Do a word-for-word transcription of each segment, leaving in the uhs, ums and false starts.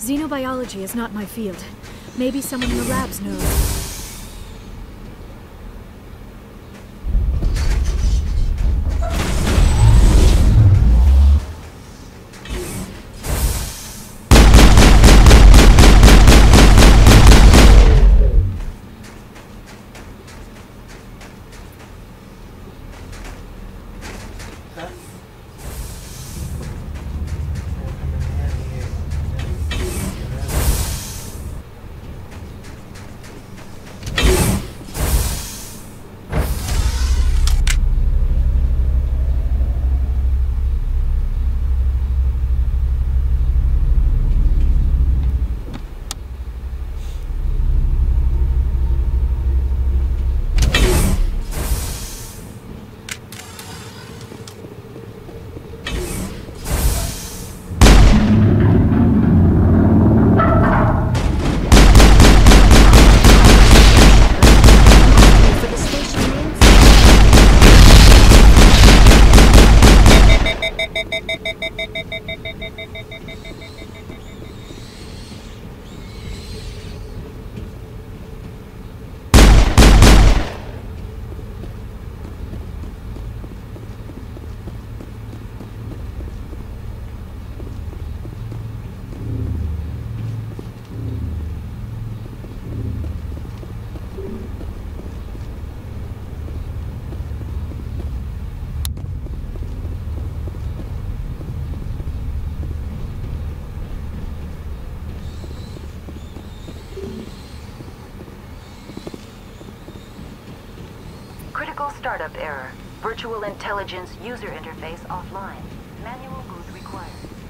Xenobiology is not my field. Maybe someone in the labs knows. Startup error. Virtual intelligence user interface offline. Manual boot required.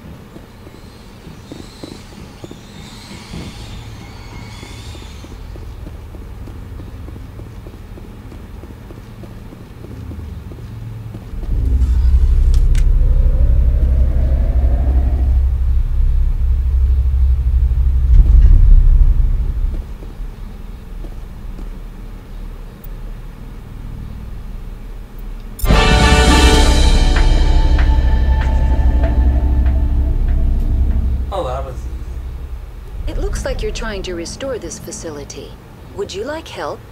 You're trying to restore this facility. Would you like help?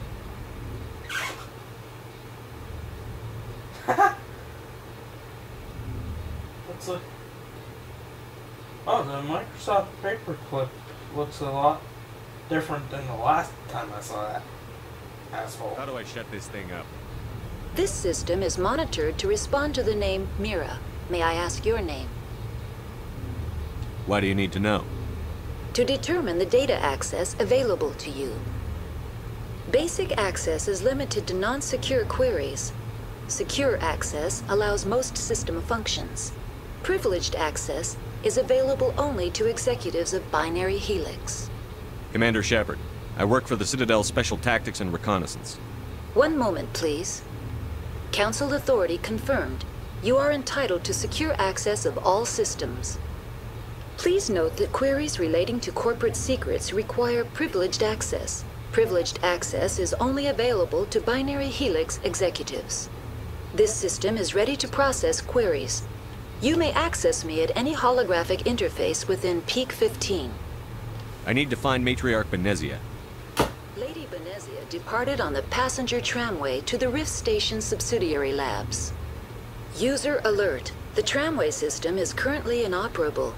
What's a... Oh, the Microsoft paperclip looks a lot different than the last time I saw that asshole. How do I shut this thing up? This system is monitored to respond to the name Mira. May I ask your name? Why do you need to know? To determine the data access available to you. Basic access is limited to non-secure queries. Secure access allows most system functions. Privileged access is available only to executives of Binary Helix. Commander Shepard, I work for the Citadel Special Tactics and Reconnaissance. One moment, please. Council authority confirmed. You are entitled to secure access of all systems. Please note that queries relating to corporate secrets require privileged access. Privileged access is only available to Binary Helix executives. This system is ready to process queries. You may access me at any holographic interface within Peak fifteen. I need to find Matriarch Benezia. Lady Benezia departed on the passenger tramway to the Rift Station subsidiary labs. User alert. The tramway system is currently inoperable.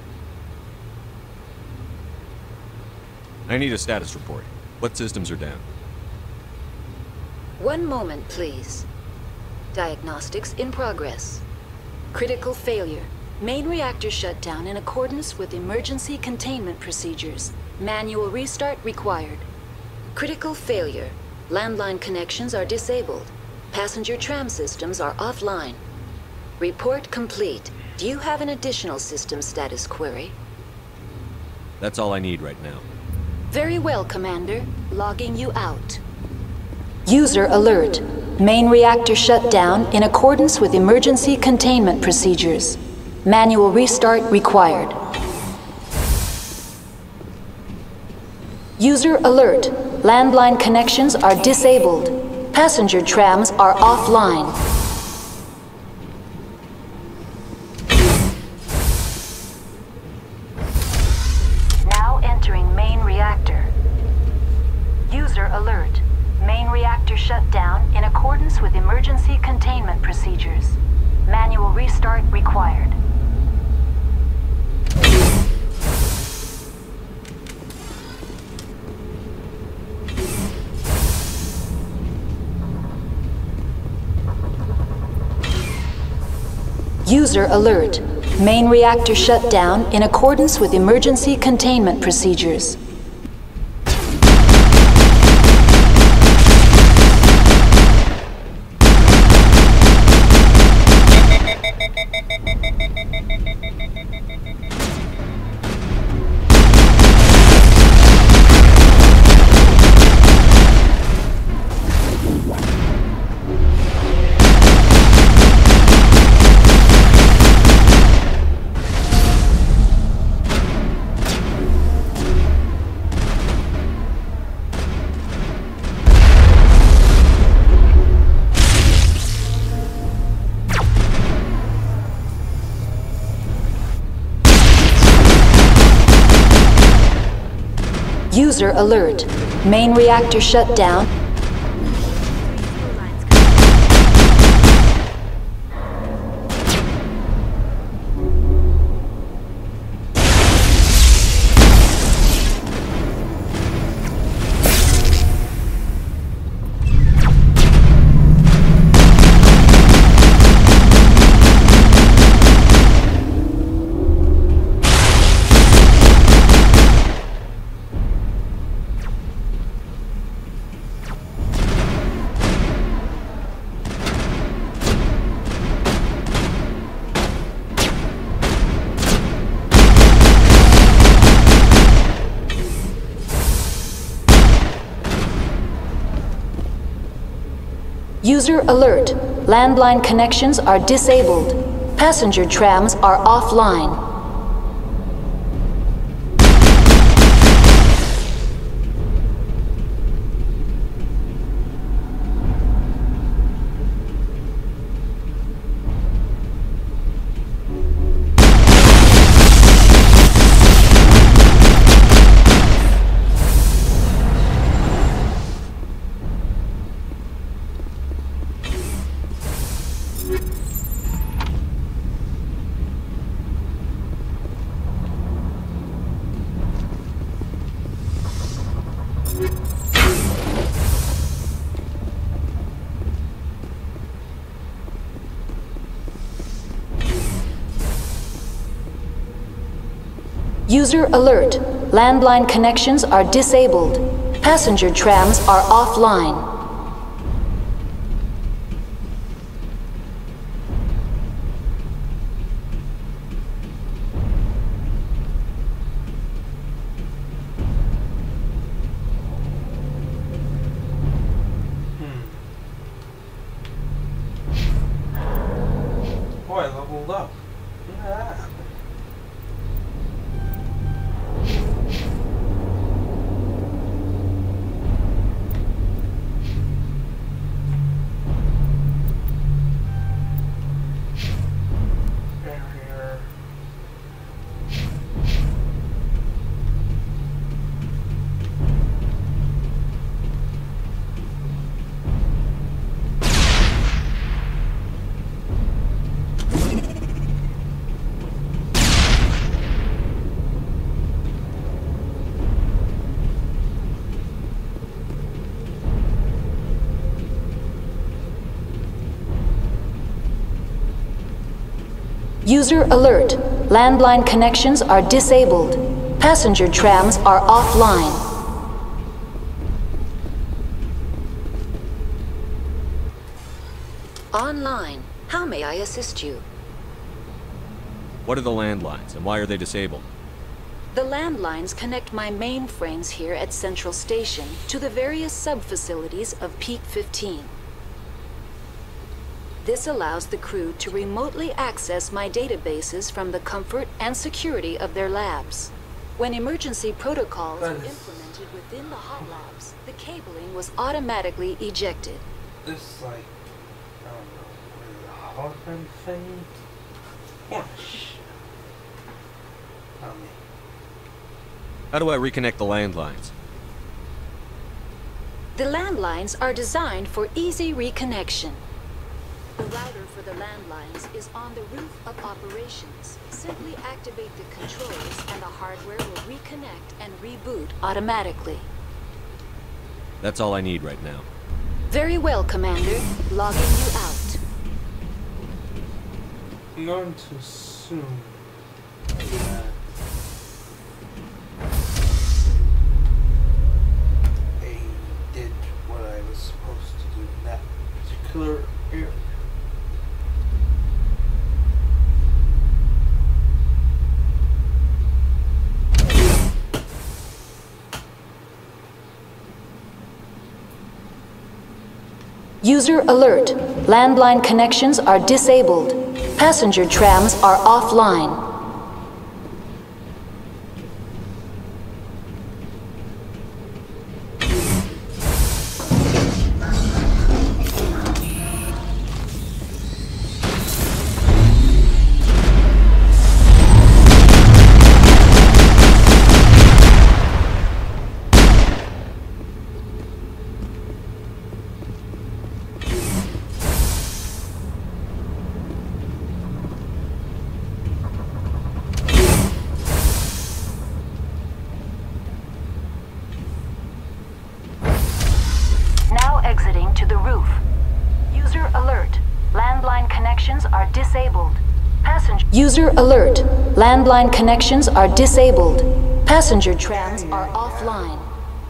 I need a status report. What systems are down? One moment, please. Diagnostics in progress. Critical failure. Main reactor shut down in accordance with emergency containment procedures. Manual restart required. Critical failure. Landline connections are disabled. Passenger tram systems are offline. Report complete. Do you have an additional system status query? That's all I need right now. Very well, Commander. Logging you out. User alert. Main reactor shut down in accordance with emergency containment procedures. Manual restart required. User alert. Landline connections are disabled. Passenger trams are offline. shut down in accordance with emergency containment procedures. Manual restart required. User alert. Main reactor shut down in accordance with emergency containment procedures. User alert. Main reactor shut down. User alert. Landline connections are disabled. Passenger trams are offline. User alert. Landline connections are disabled. Passenger trams are offline. Boy, I leveled up. Look at that. Barrier. User alert. Landline connections are disabled. Passenger trams are offline. Online. How may I assist you? What are the landlines, and why are they disabled? The landlines connect my mainframes here at Central Station to the various sub-facilities of Peak fifteen. This allows the crew to remotely access my databases from the comfort and security of their labs. When emergency protocols were implemented within the hot labs, the cabling was automatically ejected. This, like, I don't know, what is it, a hologram thing? What a shit. Tell me. How do I reconnect the landlines? The landlines are designed for easy reconnection. The router for the landlines is on the roof of operations. Simply activate the controls and the hardware will reconnect and reboot automatically. That's all I need right now. Very well, Commander. Logging you out. I'm going to assume that I did what I was supposed to do in that particular area. User alert. Landline connections are disabled. Passenger trams are offline. Exiting to the roof. User alert. Landline connections are disabled. Passenger User alert. Landline connections are disabled. Passenger trams are offline.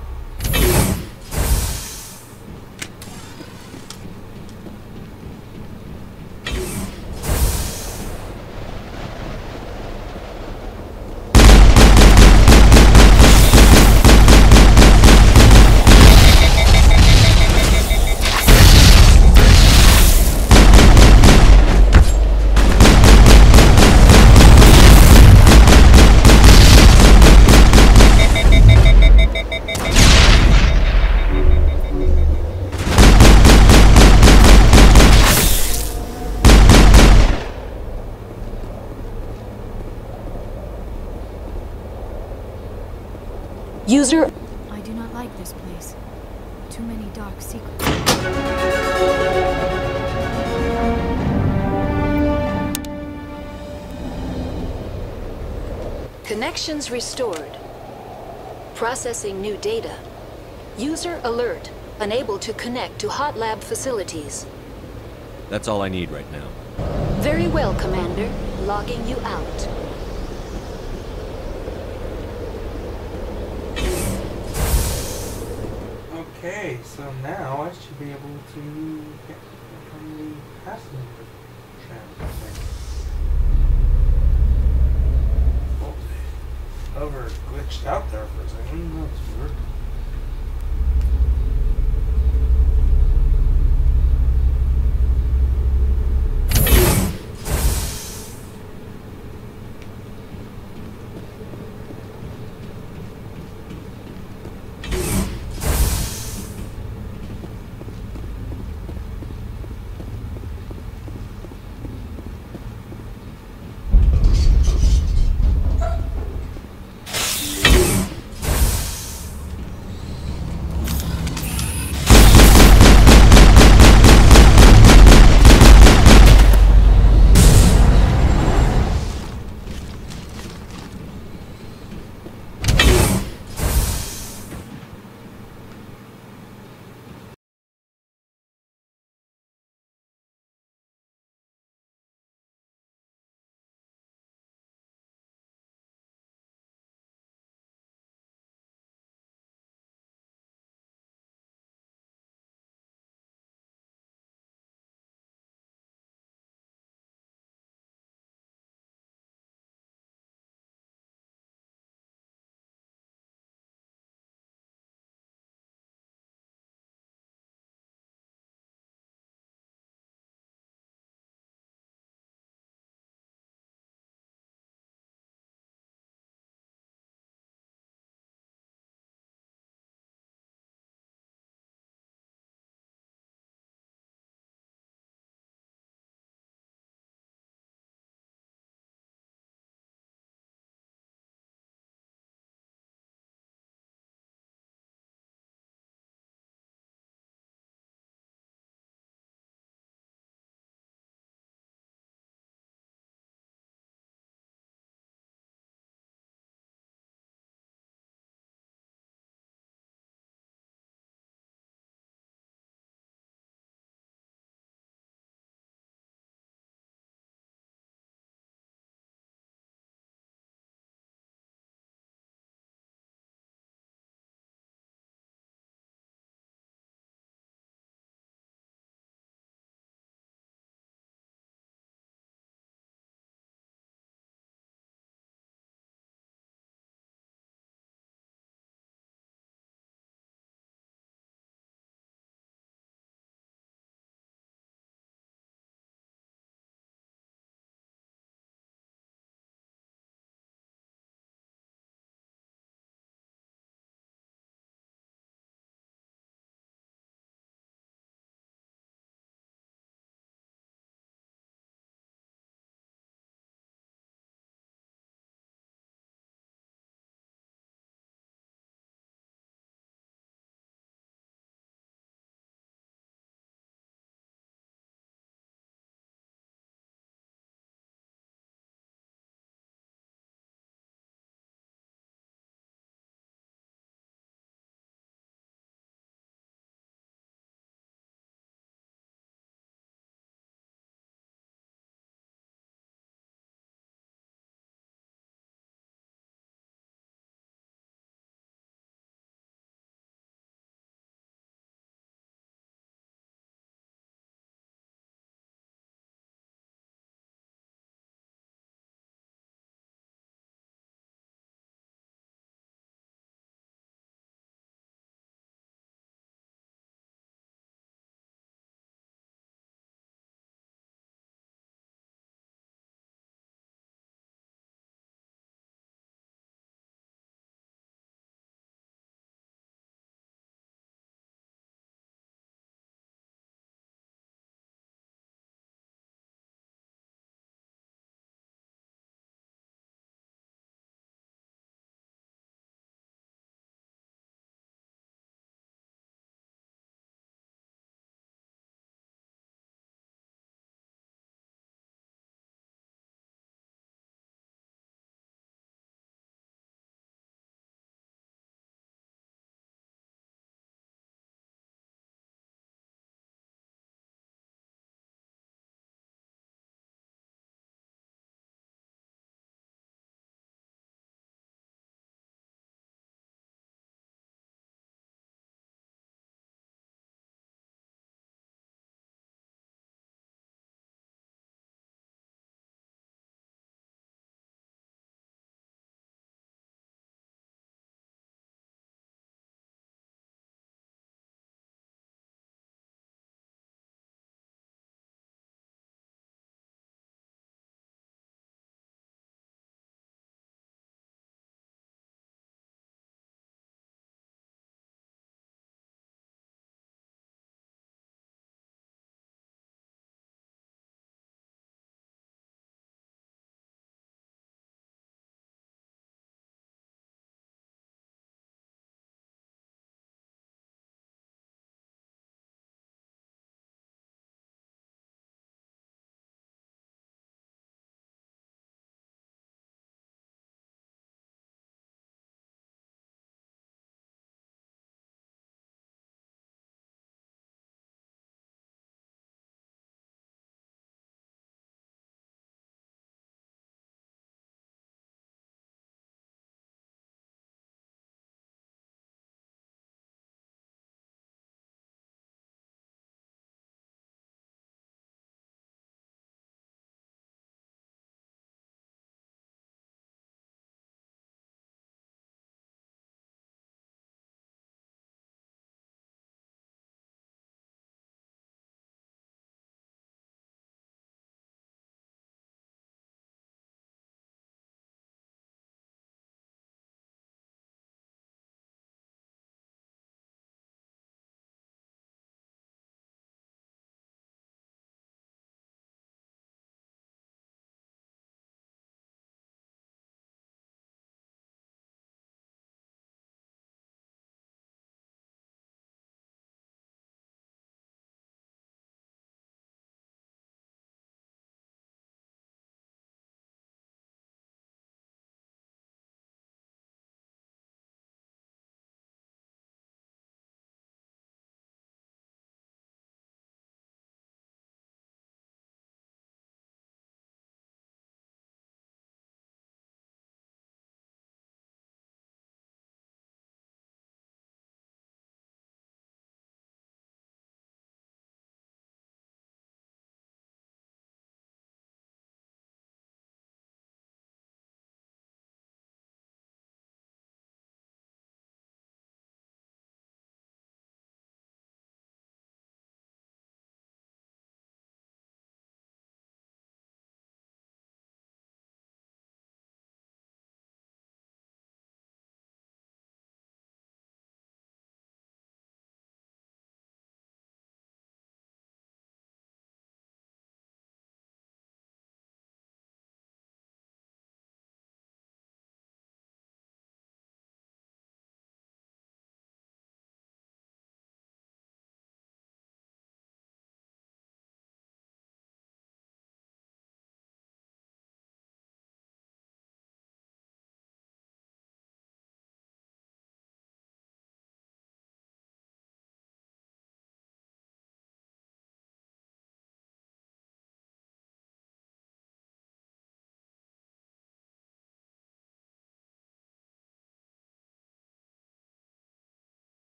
User I do not like this place. Too many dark secrets. Connections restored. Processing new data. User alert. Unable to connect to Hot Lab facilities. That's all I need right now. Very well, Commander. Logging you out. Okay, so now I should be able to get from the passenger tram thing. Oh, over glitched out there for a second. That's weird.